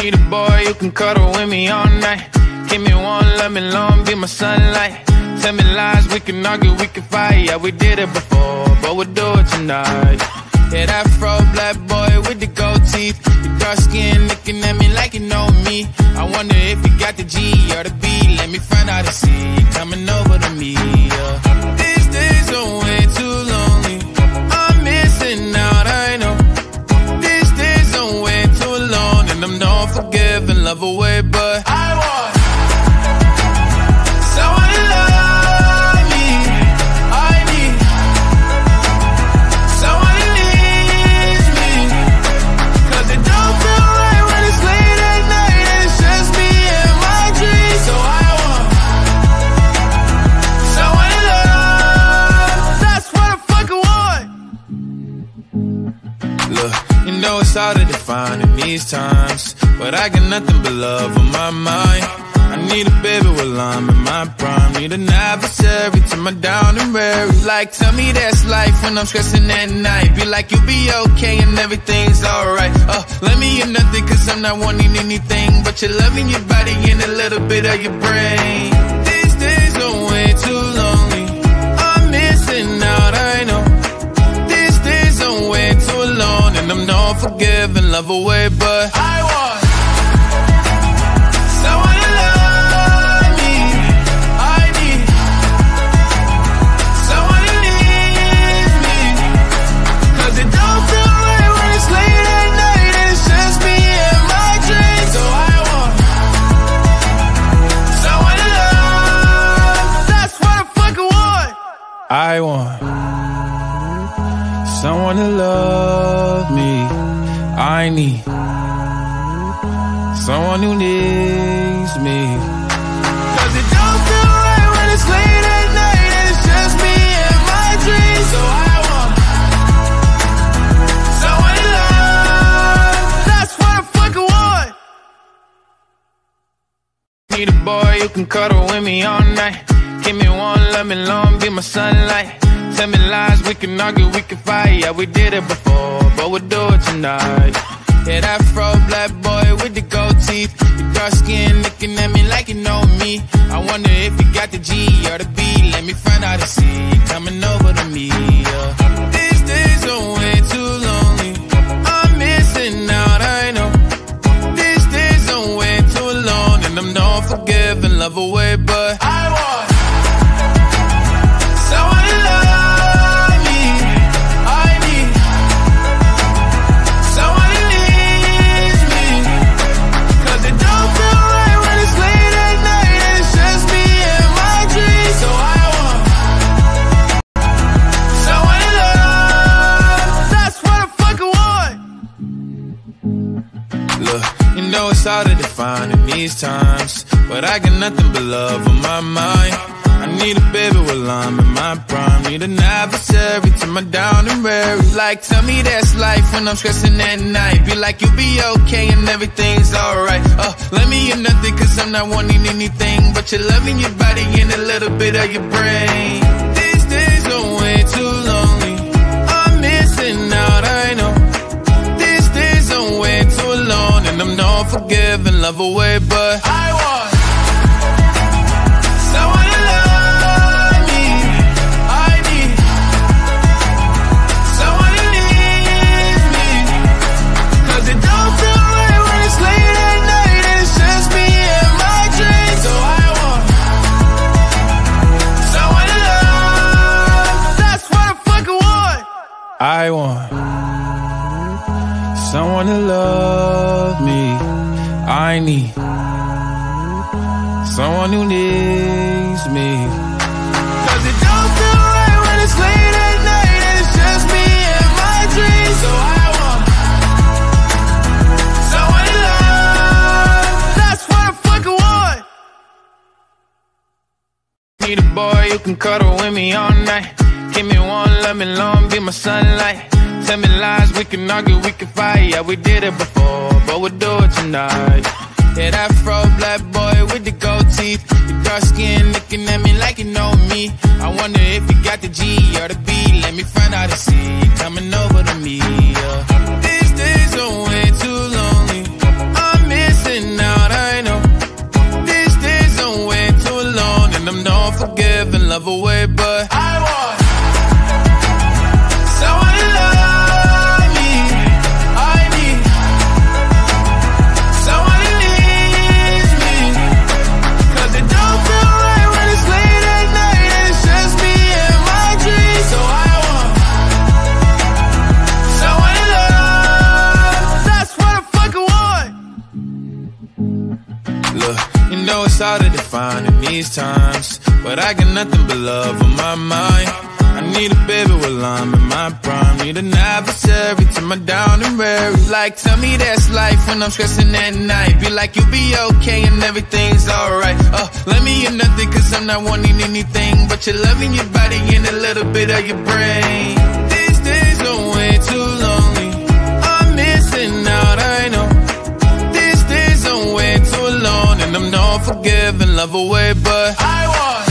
Need a boy who can cuddle with me all night. Give me one, let me long, be my sunlight. Tell me lies, we can argue, we can fight. Yeah, we did it before, but we'll do it tonight. Yeah, that afro black boy with the gold teeth, your dark skin looking at me like you know me. I wonder if you got the G or the B. Let me find out and see you coming over to me. These days are way too lonely. I'm missing out, I know. These days are way too alone, and I'm not forgiving, love away, but I want someone to love me. I need someone who needs me, 'cause it don't feel right when it's late at night and it's just me and my dreams. So I want someone to love. That's what I fucking want. Look, you know it's hard to define in these times, but I got nothing but love on my mind. I need a baby while I'm in my prime. Need an adversary to my down and weary. Like, tell me that's life when I'm stressing at night. Be like, you'll be okay and everything's alright. Let me hear nothing, 'cause I'm not wanting anything but your love in your body and a little bit of your brain. These days are way too lonely. I'm missing out, I know. These days are way too alone, and I'm not forgiving, love away, but I want someone to love me. I need someone who needs me, 'cause it don't feel right when it's late at night and it's just me and my dreams. So I want someone to love. That's what I fucking want. I want someone to love me. I need someone who needs me, 'cause it don't feel right when it's late at night and it's just me and my dreams. So I want someone to love. That's what I fucking want. Need a boy who can cuddle with me all night. Give me one, let me long, be my sunlight. Tell me lies, we can argue, we can fight. Yeah, we did it before, but we'll do it tonight. Yeah, that afro black boy with the gold teeth, your dark skin looking at me like you know me. I wonder if you got the G or the B. Let me find out and see you coming over to me. These days are way too lonely. I'm missing out, I know. These days are way too alone, and I'm not forgiving, love away, but I want someone to love me. I need someone who needs me, 'cause it don't feel right when it's late at night and it's just me and my dreams. So I want someone to love. That's what I fucking want. Look, you know it's hard to define in these times, but I got nothing but love on my mind. I need a baby while I'm in my prime. Need an adversary to my down and weary. Like, tell me that's life when I'm stressing at night. Be like, you'll be okay and everything's alright. Let me hear nothing, 'cause I'm not wanting anything but your love in your body and a little bit of your brain. These days are way too lonely. I'm missing out, I know. These days are way too alone, and I'm not forgiving, love away, but I want someone to love me. I need someone who needs me, 'cause it don't feel right when it's late at night and it's just me and my dreams. So I want someone to love. That's what I fucking want. I want someone to love me. I need someone who needs me, 'cause it don't feel right when it's late at night and it's just me and my dreams. So I want someone to love. That's what I fucking want. Need a boy who can cuddle with me all night. Give me one, let me long, be my sunlight. Tell me lies, we can argue, we can fight. Yeah, we did it before, but we'll do it tonight. Yeah, that afro black boy with the gold teeth, your dark skin looking at me like you know me. I wonder if you got the G or the B. Let me find out and see you coming over to me. These days are way too lonely. I'm missing love away, but I want someone to love me. I need someone who needs me, 'cause it don't feel right when it's late at night and it's just me and my dreams. So I want someone to love. That's what I fucking want. Look, you know it's hard to define in these times, but I got nothing but love on my mind. I need a baby while I'm in my prime. Need an adversary to my down and weary. Like, tell me that's life when I'm stressing at night. Be like, you'll be okay and everything's alright. Let me in nothing, 'cause I'm not wanting anything but your love in your body and a little bit of your brain. These days are way too lonely. I'm missing out, I know. These days I'm way too alone, and I'm not forgiving love away, but I want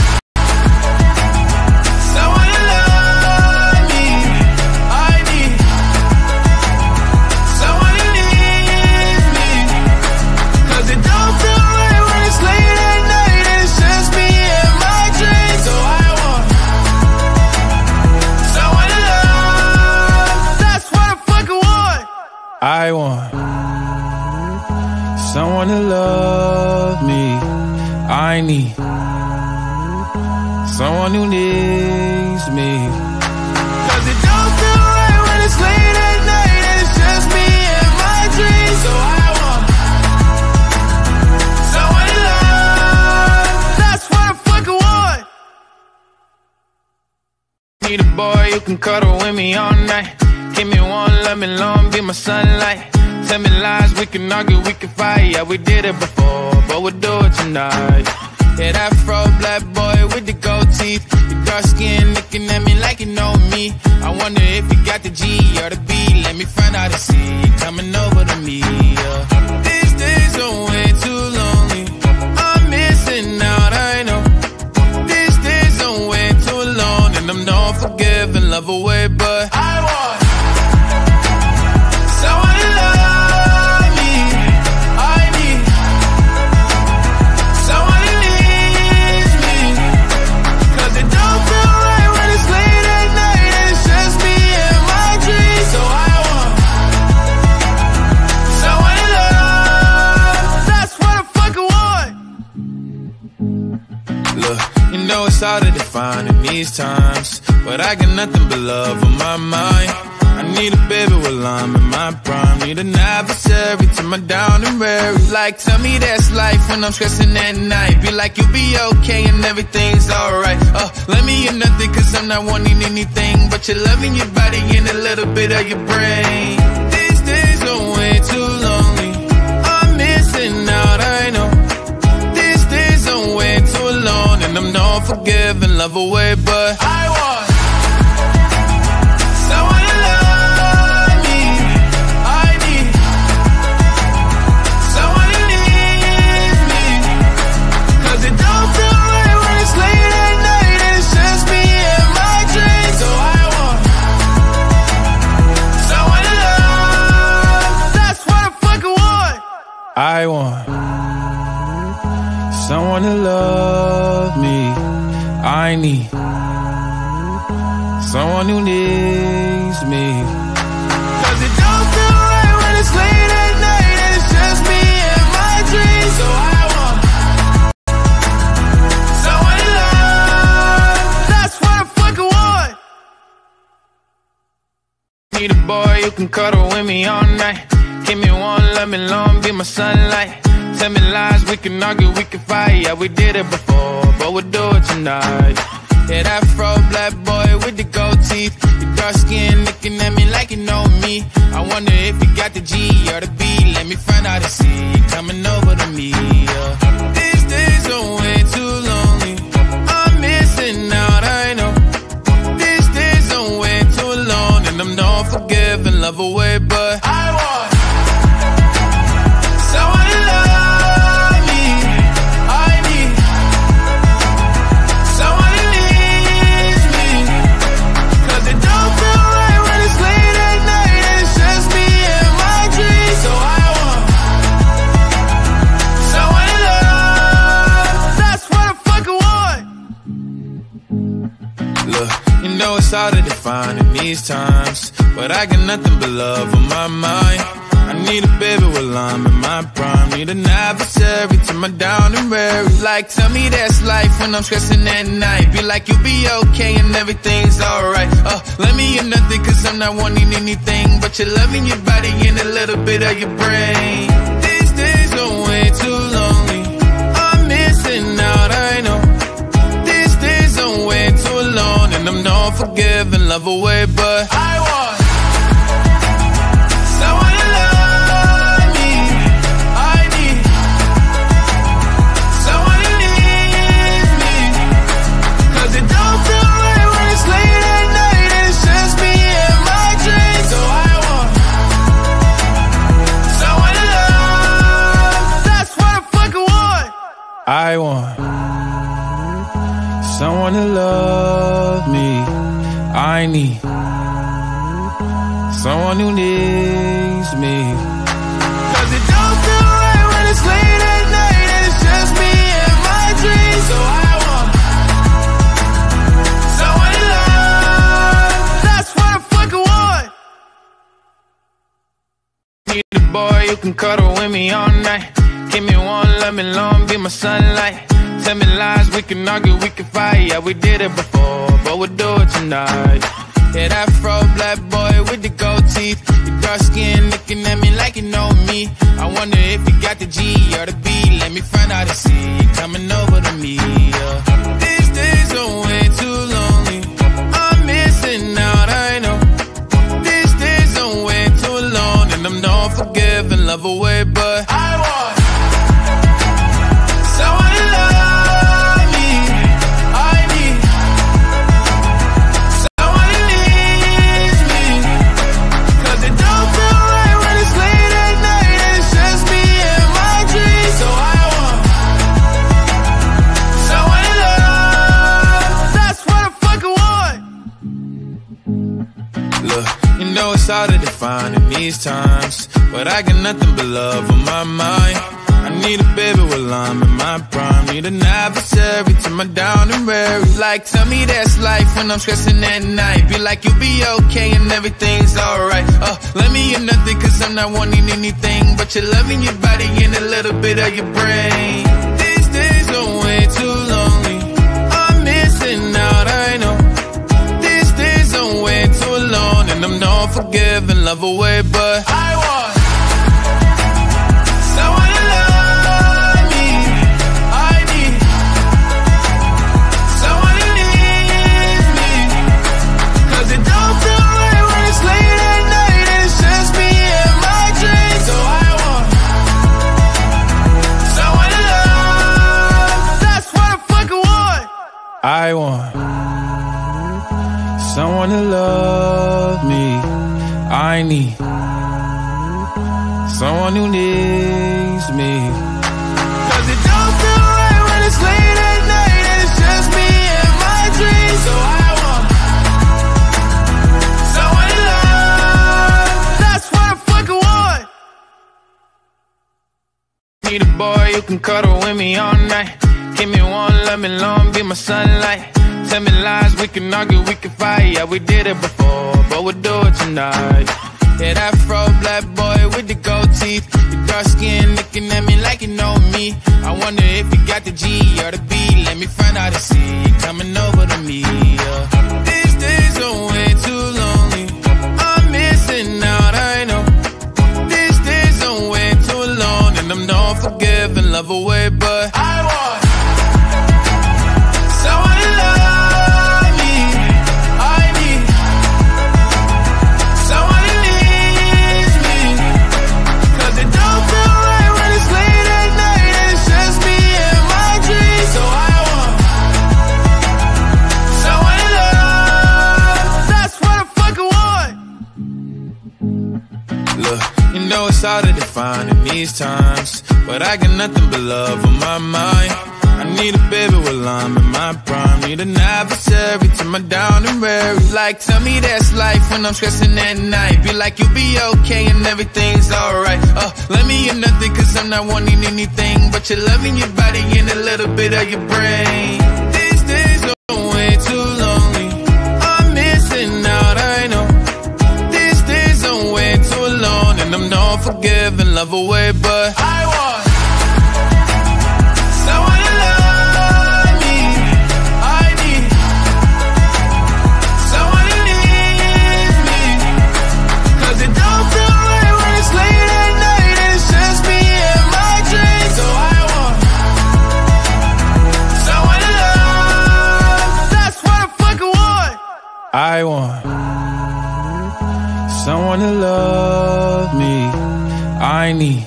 someone to love me. I need someone who needs me, 'cause it don't feel right when it's late at night and it's just me and my dreams. So I want someone to love. That's what I fucking want. I want someone to love me. I need someone who needs me, 'cause it don't feel right when it's late at night and it's just me and my dreams. So I want someone to love. That's what I fucking want. Need a boy who can cuddle with me all night. Give me one, love me long, be my sunlight. Tell me lies, we can argue, we can fight. Yeah, we did it before, but we'll do it tonight. Yeah, that afro black boy with the gold teeth, the dark skin looking at me like you know me. I wonder if you got the G or the B. Let me find out and see you coming over to me. These days are way too lonely. I'm missing out, I know. These days I'm way too alone, and I'm not forgiving love away, but I want someone to love me. I need someone who needs me, 'cause it don't feel right when it's late at night and it's just me and my dreams. So I want someone to love. That's what I fucking want. Look, you know it's hard to define in these times, but I got nothing but love on my mind. I need a baby while I'm in my prime. Need an adversary to my down and weary. Like, tell me that's life when I'm stressing at night. Be like, you'll be okay and everything's alright. Let me in nothing, 'cause I'm not wanting anything but your love in your body and a little bit of your brain. These days are way too lonely. I'm missing out, I know. These days I'm way too alone, and I'm not forgiving love away, but I want someone to love me. I need someone who needs me, 'cause it don't feel right when it's late at night and it's just me and my dreams. So I want someone to love. That's what I fucking want. I want someone to love me. I need someone who needs me, 'cause it don't feel right when it's late at night and it's just me and my dreams. So I want someone to love. That's what I fucking want. Need a boy who can cuddle with me all night. Give me one, love me long, be my sunlight. Tell me lies, we can argue, we can fight. Yeah, we did it before, but we'll do it tonight. Yeah, that afro black boy with the gold teeth, the dark skin looking at me like you know me. I wonder if you got the G or the B. Let me find out and see you coming over to me. These days are way too lonely. I'm missing out, I know. These days I'm way too alone, and I'm not forgiving love away, but I want someone to love me. I need someone who needs me, 'cause it don't feel right when it's late at night and it's just me and my dreams. So I want someone to it's hard to define in these times, but I got nothing but love on my mind. I need a baby while I'm in my prime. Need an adversary to my down and weary. Like, tell me that's life when I'm stressing at night. Be like, you'll be okay and everything's alright. Let me hear nothing cause I'm not wanting anything but your love in your body and a little bit of your brain. These days are way too lonely. I'm missing out, I know. These days are way too alone, and I'm not forgiving, love away, but I want someone to love me. I need someone who needs me, cause it don't feel right when it's late at night and it's just me and my dreams. So I want someone to love. That's what I fucking want. I want someone to love me. I need someone who needs me, cause it don't feel right when it's late at night and it's just me and my dreams. So I want someone to love. That's what I fucking want. Need a boy who can cuddle with me all night. Give me one, let me long, be my sunlight. Tell me lies, we can argue, we can fight. Yeah, we did it before, but we'll do it tonight. Yeah, that afro black boy with the gold teeth, your dark skin looking at me like you know me. I wonder if you got the G or the B. Let me find out and see you coming over to me. These days are way too lonely. I'm missing out, I know. These days are way too alone, and I'm not forgiving, love away, but I want someone to love. It's hard to define in these times, but I got nothing but love on my mind. I need a baby while I'm in my prime. Need an adversary to my down and weary. Like, tell me that's life when I'm stressing at night. Be like, you'll be okay and everything's alright. Let me hear nothing cause I'm not wanting anything but your love in your body and a little bit of your brain. These days are way too lonely. I'm missing out, I know. These days are way too alone, and I'm not forgiving, love away, but I want someone to love me. I need someone who needs me, cause it don't feel right when it's late at night and it's just me and my dreams. So I want someone to love. That's what I fucking want. I want someone to love me. I need someone who needs me, cause it don't feel right when it's late at night and it's just me and my dreams. So I want someone to love. That's what I fucking want. Need a boy who can cuddle with me all night. Give me one, let me long, be my sunlight. Tell me lies, we can argue, we can fight. Yeah, we did it before, but we'll do it tonight. Yeah, that afro black boy with the gold teeth, your dark skin looking at me like you know me. I wonder if you got the G or the B. Let me find out and see you coming over to me. These days are way too lonely. I'm missing out, I know. These days are way too alone, and I'm not forgiving, love away, but I want someone to love. It's hard to define in these times, but I got nothing but love on my mind. I need a baby while I'm in my prime. Need an adversary to my down and weary. Like, tell me that's life when I'm stressing at night. Be like, you'll be okay and everything's alright. Let me hear nothing cause I'm not wanting anything but your love in your body and a little bit of your brain. These days are way too lonely. I'm missing love away, but I want someone to love me. I need someone who needs me, 'cause it don't feel right when it's late at night and it's just me and my dreams. So I want someone to love. That's what I fucking want. I want someone to love me. I need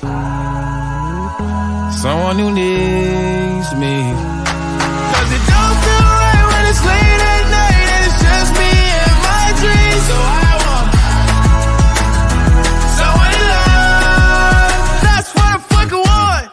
someone who needs me, 'cause it don't feel right when it's late at night and it's just me and my dreams. So I want someone to love. That's what I fucking want.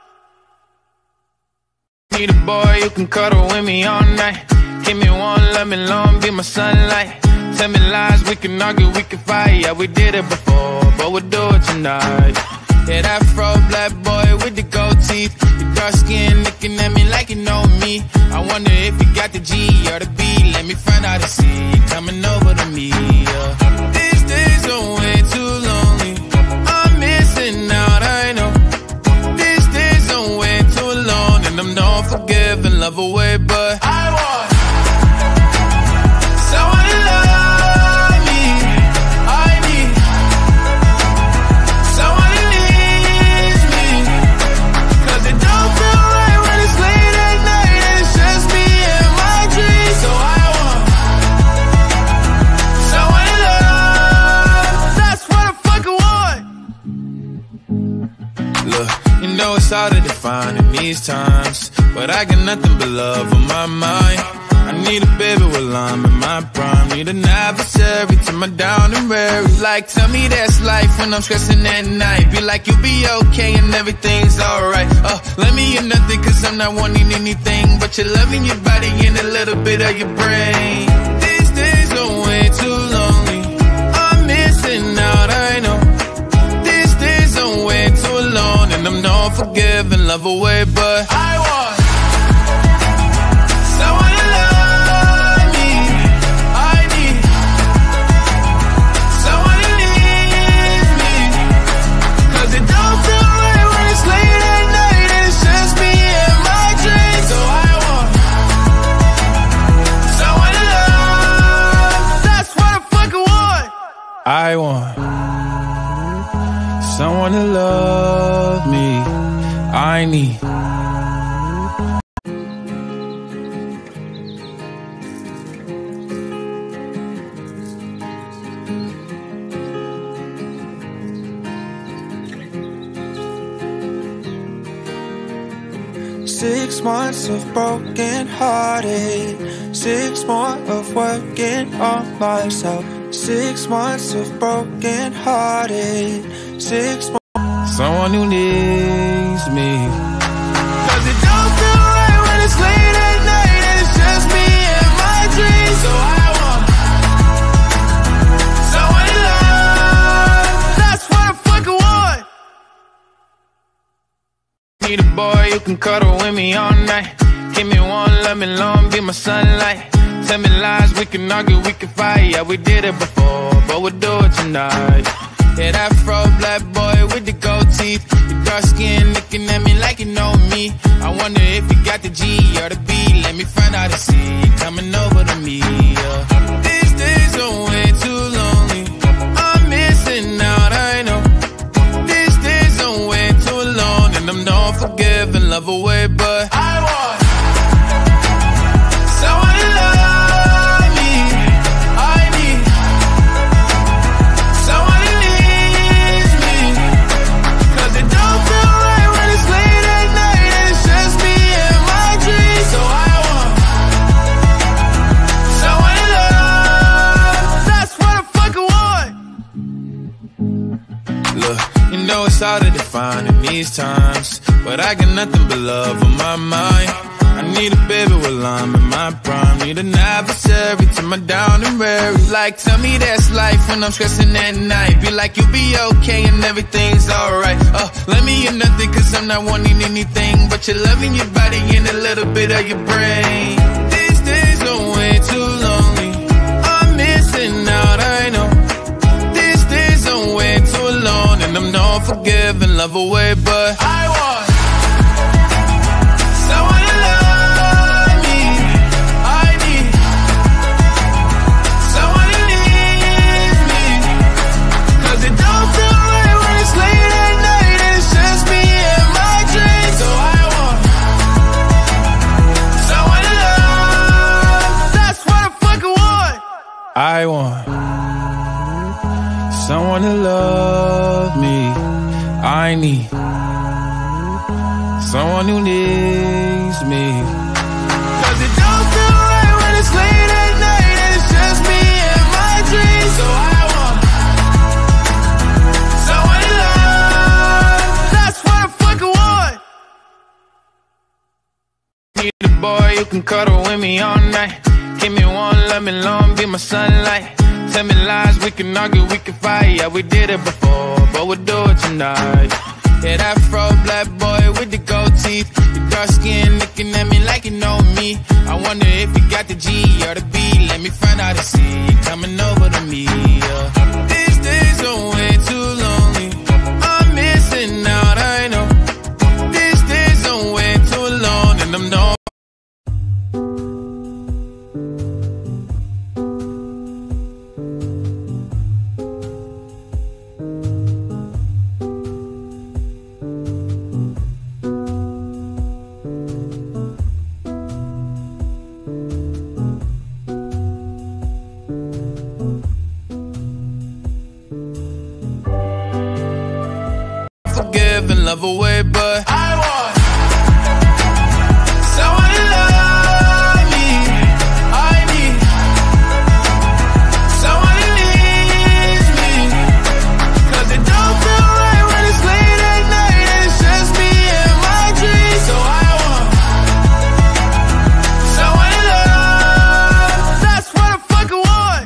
Need a boy who can cuddle with me all night. Give me one, love me long, be my sunlight. Tell me lies, we can argue, we can fight. Yeah, we did it before, but we'll do it tonight. Yeah, that afro black boy with the gold teeth, your dark skin looking at me like you know me. I wonder if you got the G or the B. Let me find out and see you coming over to me. These days are way too lonely. I'm missing out, I know. These days are way too alone, and I'm not forgiving, love away, but I want someone to love me. I need someone who needs me, 'cause it don't feel right when it's late at night and it's just me and my dreams. So I want someone to love. That's what I fucking want. Look, you know it's hard to define in these times, but I got nothing but love on my mind. I need a baby while I'm in my prime. Need an adversary to my down and weary. Like, tell me that's life when I'm stressing at night. Be like, you'll be okay and everything's alright. Let me in nothing, 'cause I'm not wanting anything but your love in your body and a little bit of your brain. These days are way too lonely. I'm missing out, I know. These days are way too alone, and I'm not forgiving, love away, but I want someone to love me. I need someone who needs me, 'cause it don't feel right when it's late at night and it's just me and my dreams. So I want someone to love. That's what I fucking want. I want someone to love me. I need Six months of broken hearted, 6 more of working on myself. 6 months of broken hearted, 6 more. someone who needs me, 'Cause it don't feel right when it's late at night and it's just me and my dreams. So I want someone to love. That's what I fucking want. need a boy who can cuddle with me all night. Give me one, love me long, be my sunlight. Tell me lies, we can argue, we can fight. Yeah, we did it before, but we'll do it tonight. Yeah, that afro black boy with the gold teeth, your dark skin looking at me like you know me. I wonder if you got the G or the B. Let me find out and see you coming over to me. These days are way too lonely. I'm missing out, I know. These days are way too alone, and I'm not forgiving, love away, but I want someone to love me. I need someone who needs me, 'cause it don't feel right when it's late at night and it's just me and my dreams. So I want someone to love. That's what I fucking want. Look, you know it's hard to define in these times, but I got nothing but love on my mind. I need a baby while I'm in my prime. Need an adversary to my down and weary. Like, tell me that's life when I'm stressing at night. Be like, you'll be okay and everything's alright. Let me in nothing, 'cause I'm not wanting anything but your love in your body and a little bit of your brain. These days are way too lonely. I'm missing out, I know. These days are way too alone, and I'm not don't forgive and love away, but I want someone to love me. I need someone who needs me, 'cause it don't feel right when it's late at night and it's just me and my dreams. So I want someone to love. That's what I fucking want. I want someone to love me. I need someone who needs me, 'cause it don't feel right when it's late at night and it's just me and my dreams. So I want someone to love. That's what I fucking want. Need a boy who can cuddle with me all night. Give me one, let me long, be my sunlight. Tell me lies, we can argue, we can fight. Yeah, we did it before, but we'll do it tonight. Yeah, that afro black boy with the gold teeth, your dark skin looking at me like you know me. I wonder if you got the G or the B. Let me find out and see you coming over to me. These days are way too lonely. I'm missing out, I know. These days are way too alone, and I'm no. Forgive and love away, but I want someone to love me. I need someone who needs me, 'cause it don't feel right when it's late at night and it's just me and my dreams. So I want someone to love. That's what I fucking want.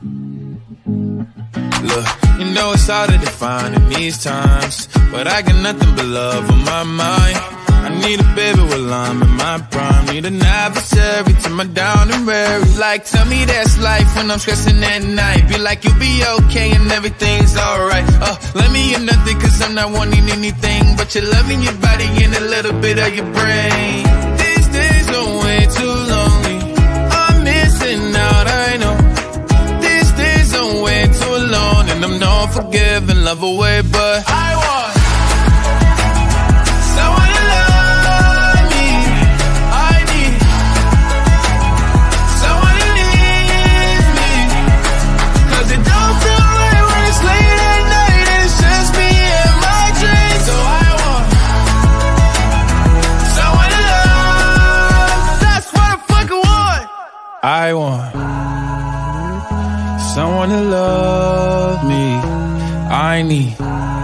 Look, you know it's hard to define in these times, but I got nothing but love on my mind. I need a baby while I'm in my prime. Need an adversary to my down and weary. Like, tell me that's life when I'm stressing at night. Be like, you'll be okay and everything's alright. Let me hear nothing, 'cause I'm not wanting anything but your love in your body and a little bit of your brain. These days are way too lonely. I'm missing out, I know. These days are way too alone, and I'm not forgive and love away, but I want someone to love me. I need someone who needs me, 'cause it don't feel right when it's late at night and it's just me and my dreams. So I want someone to love. That's what I fucking want. I want someone to love me. I need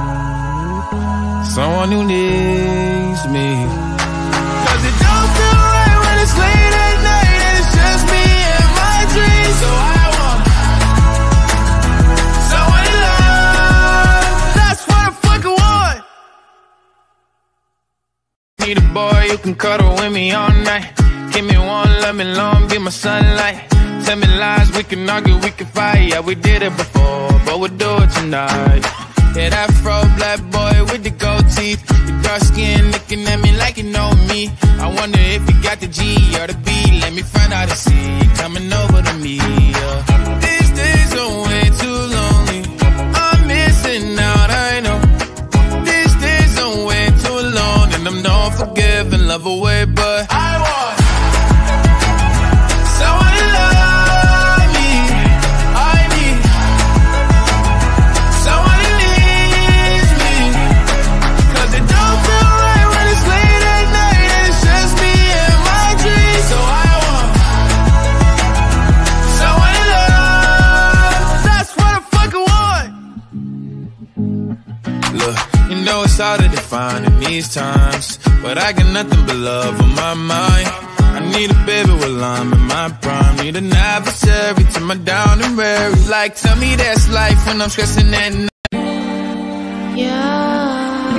someone who needs me, 'cause it don't feel right when it's late at night and it's just me and my dreams. So I want someone to love. That's what I fucking want. Need a boy who can cuddle with me all night. Give me one, let me long, be my sunlight. Tell me lies, we can argue, we can fight. Yeah, we did it before, but we'll do it tonight. Yeah, that afro black boy with the gold teeth, your dark skin looking at me like you know me. I wonder if you got the G or the B. Let me find out and see you coming over to me. These days are way too lonely. I'm missing out, I know. These days are way too alone, and I'm not forgive and love away, but I want someone to love me. I need someone who needs me, 'cause it don't feel right when it's late at night and it's just me and my dreams. So I want someone to love. That's what I fucking want. Look, you know it's hard to define in these times, but I got nothing but love on my mind. I need a baby while I'm in my prime. Need an adversary to my down and weary. Like, tell me that's life when I'm stressing at night. Yeah.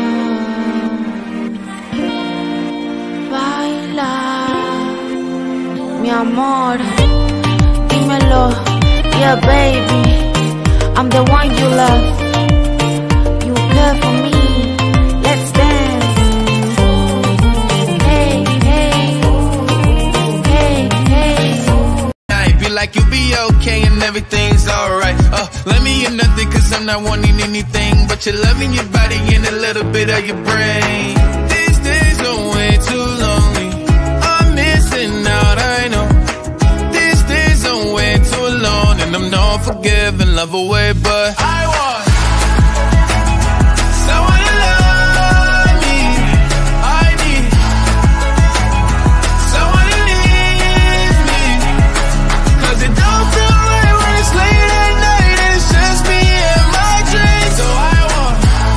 Baila, mi amor, dímelo. Yeah, baby, I'm the one you love. You care for everything's alright. Let me hear nothing, cause I'm not wanting anything but your love in your body and a little bit of your brain. These days are way too lonely, I'm missing out, I know. These days are way too alone, and I'm not forgiving, love away, but I want someone to love me. I need someone who needs me, cause it don't feel right when it's late at night and it's just me and my dreams. So I want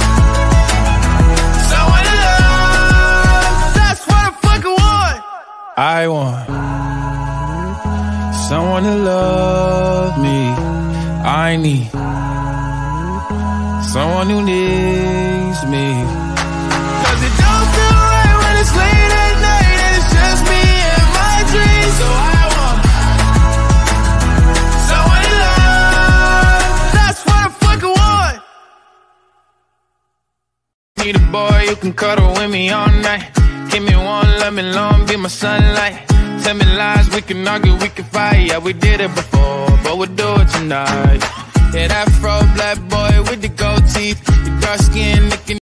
someone to love, that's what I fucking want. I want someone to love me. I need someone who needs me, cause it don't feel right when it's late at night and it's just me and my dreams. So I want someone to love, that's what I fucking want. Need a boy who can cuddle with me all night. Give me one, love me long, be my sunlight. Tell me lies, we can argue, we can fight. Yeah, we did it before, but we'll do it tonight. Yeah, that afro black boy with the gold teeth, the dark skin looking